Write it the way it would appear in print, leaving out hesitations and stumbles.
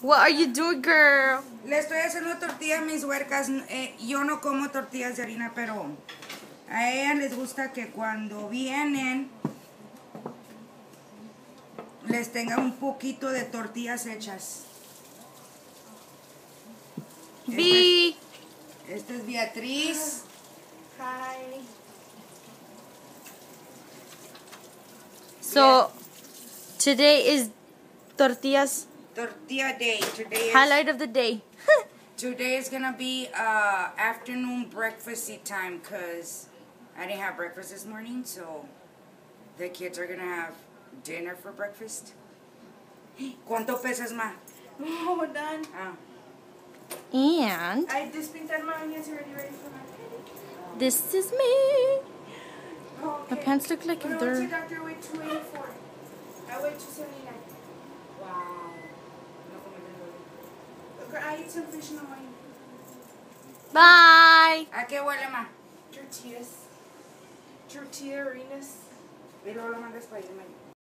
What are you doing, girl? Le estoy haciendo tortillas a mis huercas. Yo no como tortillas de harina, pero a ellas les gusta que cuando vienen les tenga un poquito de tortillas hechas. B. Esta es Beatriz. Hi. So, today is Tortillas Tortilla day. highlight of the day. Today is gonna be afternoon breakfasty time because I didn't have breakfast this morning, so the kids are gonna have dinner for breakfast. ¿Cuánto pesas, ma? Oh, we're done. And I just pinted my onions already ready for my cake. this is me. Oh, My okay. pants look like When I went they're... to the doctor, I weighed 284. I weighed 279. Wow. Look, I ate some fish in the morning. Bye. ¿A qué huele, ma? Tortillas. Tortilla harinas. Y luego lo mandas para irme.